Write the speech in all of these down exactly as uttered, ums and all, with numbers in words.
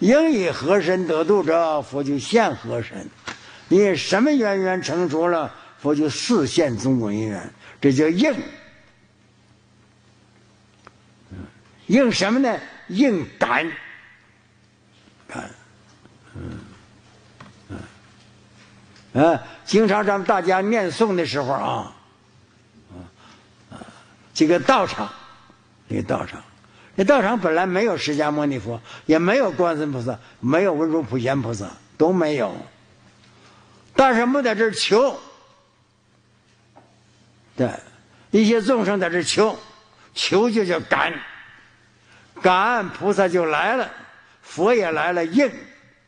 应以和身得度者，佛就现和身。你什么缘缘成熟了，佛就示现种种因缘，这叫应。应什么呢？应感。感，嗯嗯啊，经常咱们大家念诵的时候啊，啊，这个道场，这个道场，这道场本来没有释迦牟尼佛，也没有观世音菩萨，没有文殊普贤菩萨，都没有。但是我们在这儿求，对，一些众生在这儿求，求就叫感，感菩萨就来了，佛也来了，应。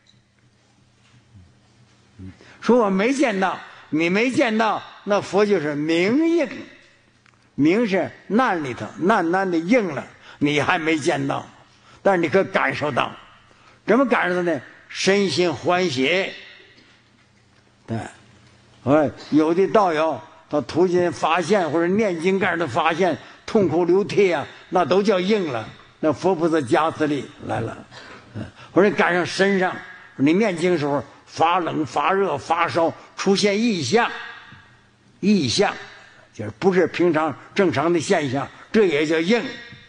说我没见到，你没见到，那佛就是明应。明是难里头，难难的应了，你还没见到，但是你可感受到。怎么感受到呢？身心欢喜。对，哎，有的道友到途经发现或者念经干的发现，痛哭流涕啊，那都叫应了，那佛菩萨加持力来了。嗯，或者赶上身上，你念经的时候发冷、发热、发烧，出现异象，异象就是不是平常正常的现象，这也叫应，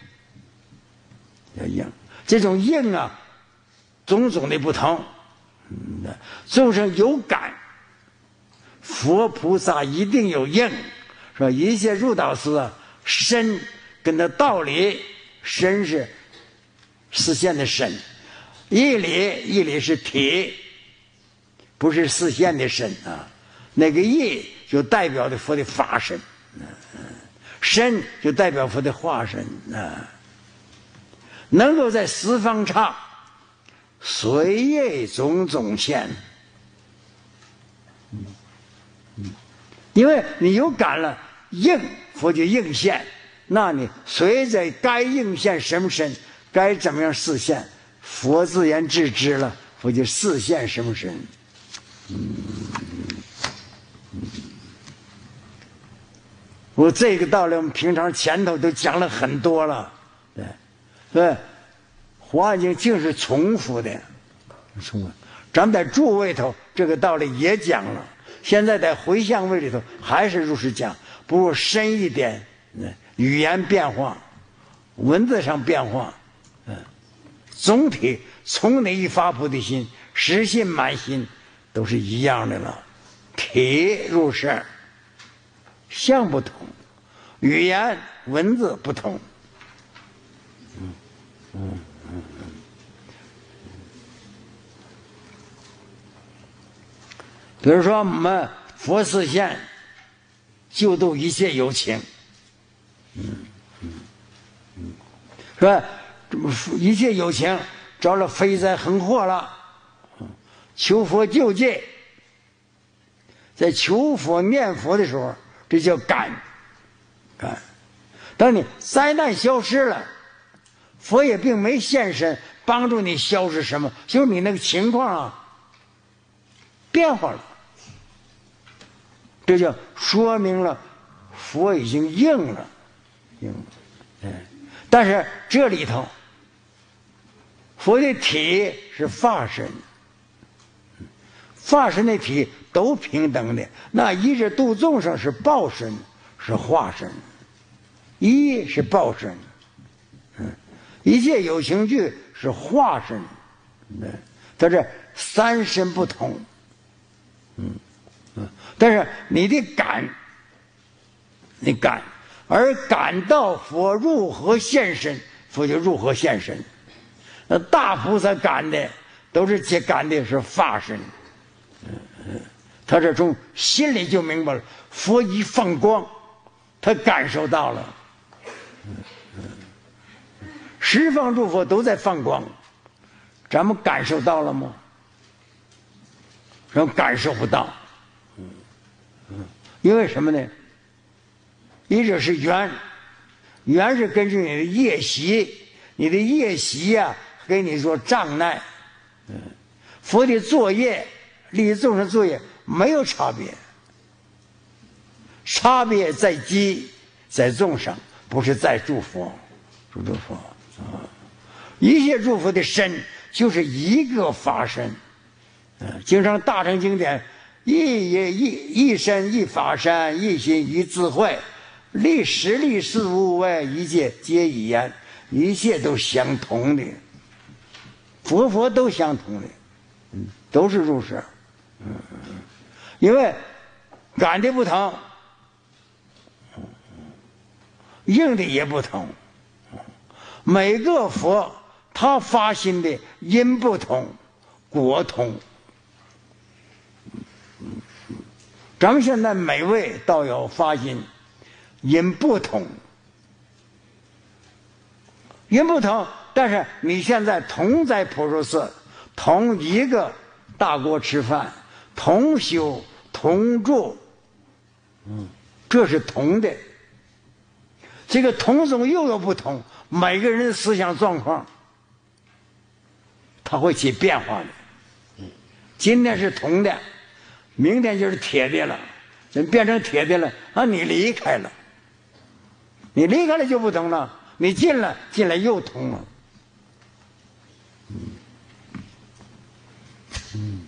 叫应。这种应啊，种种的不同。嗯，众生有感。佛菩萨一定有应，说一切入道师啊，身跟他道理，身是实现的身，义理义理是体，不是实现的身啊。那个义就代表的佛的法身，身就代表佛的化身啊。能够在十方刹随业种种现。因为你有感了，应佛就应现，那你随着该应现什么身，该怎么样示现，佛自然自知了，佛就示现什么身。嗯，我这个道理我们平常前头都讲了很多了，对，对，华严经净是重复的，重复。咱们在诸位头这个道理也讲了。现在在回向位里头还是如实讲，不过深一点，语言变化，文字上变化，嗯，总体从你一发菩提心，实信满心，都是一样的了。体入世，相不同，语言文字不同。嗯嗯嗯嗯。比如说我们佛示现救度一切有情，嗯嗯嗯，是吧？一切有情遭了非灾横祸了，求佛救济，在求佛念佛的时候，这叫感感。当你灾难消失了，佛也并没现身帮助你消失什么，就是你那个情况啊变化了。这就说明了佛已经应了，应了。嗯，但是这里头，佛的体是法身，法身的体都平等的。那一日度众生是报身，是化身，一是报身，嗯，一切有情具是化身，嗯，它这三身不同，嗯。但是你的感，你感，而感到佛如何现身，佛就如何现身。那大菩萨感的都是接感的是法身，他这从心里就明白了，佛一放光，他感受到了。十方诸佛都在放光，咱们感受到了吗？咱们感受不到。因为什么呢？一者是缘，缘是根据你的业习，你的业习呀、啊，给你做障碍。嗯，佛的作业，利益众生作业没有差别，差别在机，在众生，不是在诸佛，诸诸佛啊。一切诸佛的身就是一个法身。嗯，经常大乘经典，一一一一身一法身，一心一智慧，立实力事无为，一切皆一言，一切都相同的，佛佛都相同的，嗯，都是如是。嗯，因为感的不同，应的也不同，每个佛他发心的因不同，果同。咱们现在每位道友发心因不同，因不同，但是你现在同在普陀寺，同一个大锅吃饭，同修同住，嗯，这是同的。这个同中又有不同，每个人的思想状况它会起变化的。今天是铜的，明天就是铁的了，人变成铁的了啊！你离开了，你离开了就不同了，你进了，进来又同了。嗯，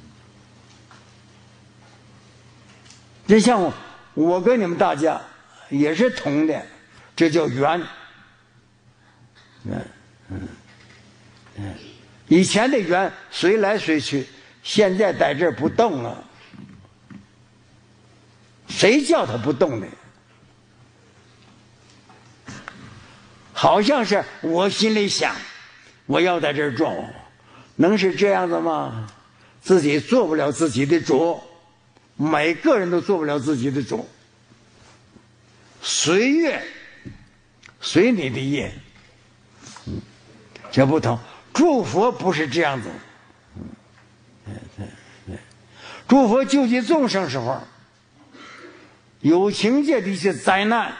就像我，我跟你们大家也是同的，这叫缘。嗯嗯嗯，以前的缘随来随去，现在在这儿不动了。谁叫他不动的？好像是我心里想，我要在这儿住，能是这样子吗？自己做不了自己的主，每个人都做不了自己的主。随愿，随你的业，嗯，这不同。诸佛不是这样子，嗯，对对对，诸佛救济众生时候，有情界的一些灾难，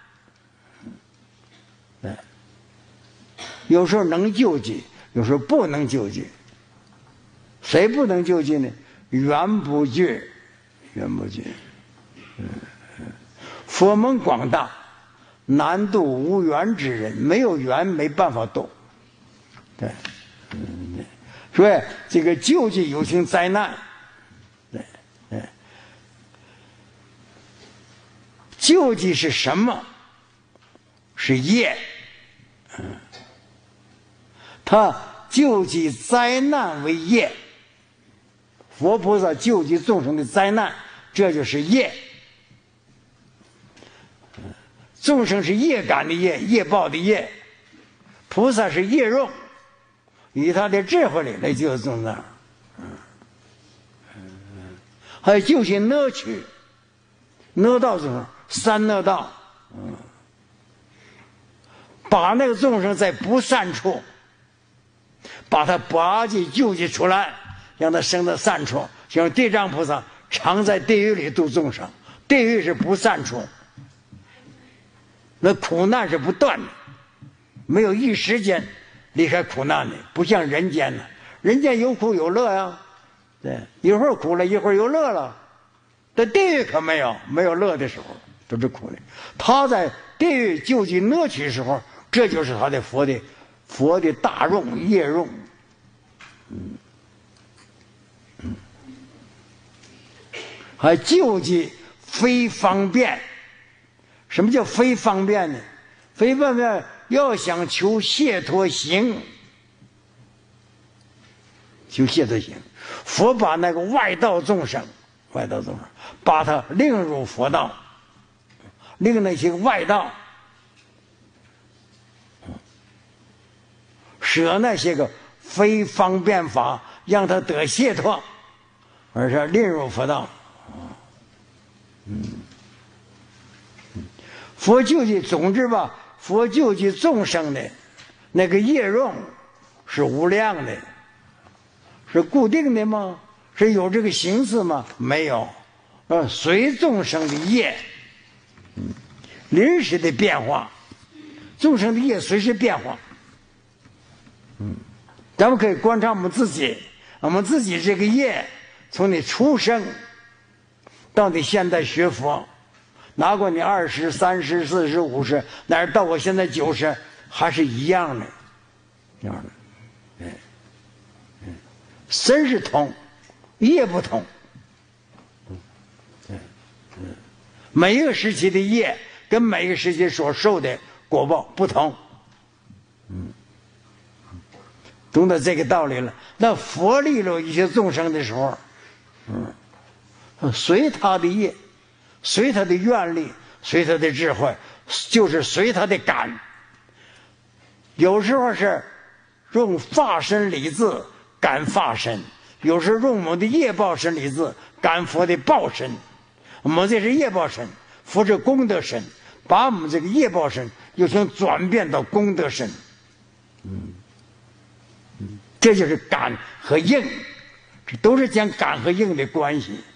对，有时候能救济，有时候不能救济。谁不能救济呢？缘不具，缘不具。嗯，佛门广大，难度无缘之人，没有缘没办法度。对，嗯，所以这个救济有情灾难，对对。救济是什么？是业。嗯，他救济灾难为业。佛菩萨救济众生的灾难，这就是业。众生是业感的业，业报的业；菩萨是业用，以他的智慧里来救众生。还有救济恶趣，恶道众生，三恶道，嗯，把那个众生在不善处，把他拔济救济出来。让他生到善处，像地藏菩萨常在地狱里度众生，地狱是不善处，那苦难是不断的，没有一时间离开苦难的，不像人间呢，人间有苦有乐呀，对，一会儿苦了，一会儿又乐了，在地狱可没有，没有乐的时候，都是苦的。他在地狱救济恶趣时候，这就是他的佛的佛的大用业用，嗯。还救济非方便。什么叫非方便呢？非方便要想求解脱行，求解脱行，佛把那个外道众生，外道众生，把他令入佛道，令那些外道，舍那些个非方便法，让他得解脱，而是令入佛道。嗯，佛救济，总之吧，佛救济众生的那个业用是无量的，是固定的吗？是有这个形式吗？没有，呃，随众生的业，嗯，临时的变化，众生的业随时变化。嗯，咱们可以观察我们自己，我们自己这个业，从你出生到你现在学佛，拿过你二十、三十、四十、五十，乃至到我现在九十，还是一样的，一样的。对， 身是同，业不同。每一个时期的业跟每一个时期所受的果报不同。嗯，懂得这个道理了。那佛利了一些众生的时候，嗯，随他的业，随他的愿力，随他的智慧，就是随他的感。有时候是用法身理智感法身，有时候用我们的业报身理智感佛的报身。我们这是业报身，佛是功德身，把我们这个业报身又想转变到功德身。嗯，嗯，这就是感和应，这都是讲感和应的关系。